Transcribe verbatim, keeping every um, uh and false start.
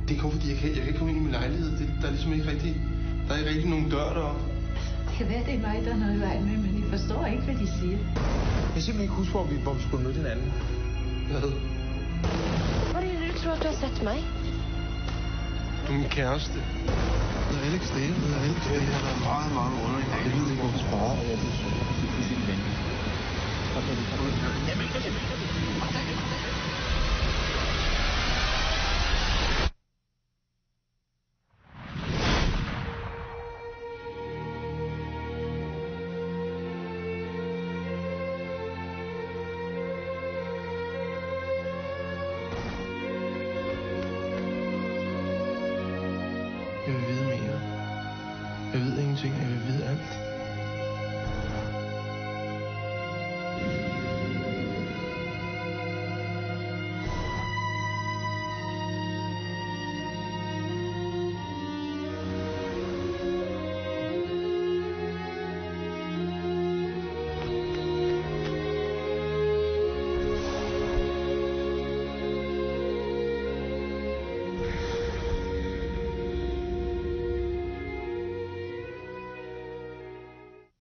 Det er kun fordi, jeg kan, jeg kan ikke komme ind i min lejlighed. Det, der er ligesom ikke rigtig... Der er ikke rigtig nogen dør deroppe. Det kan være, det er mig, der er noget i vejen med, men jeg forstår ikke, hvad de siger. Jeg kan simpelthen ikke huske, hvor vi, hvor vi skulle møde hinanden. Hvad? Hvor er det, du tror, at du har sett mig? Du er min kæreste. Det er Alex det hele. Det er Alex det. Det har været meget, meget underligt. Jeg ved ikke, hvorfor sparer. Og jeg bliver så fuldstændig ven. Jamen, det er Jeg vil vide mere. Jeg ved ingenting, jeg vil vide alt.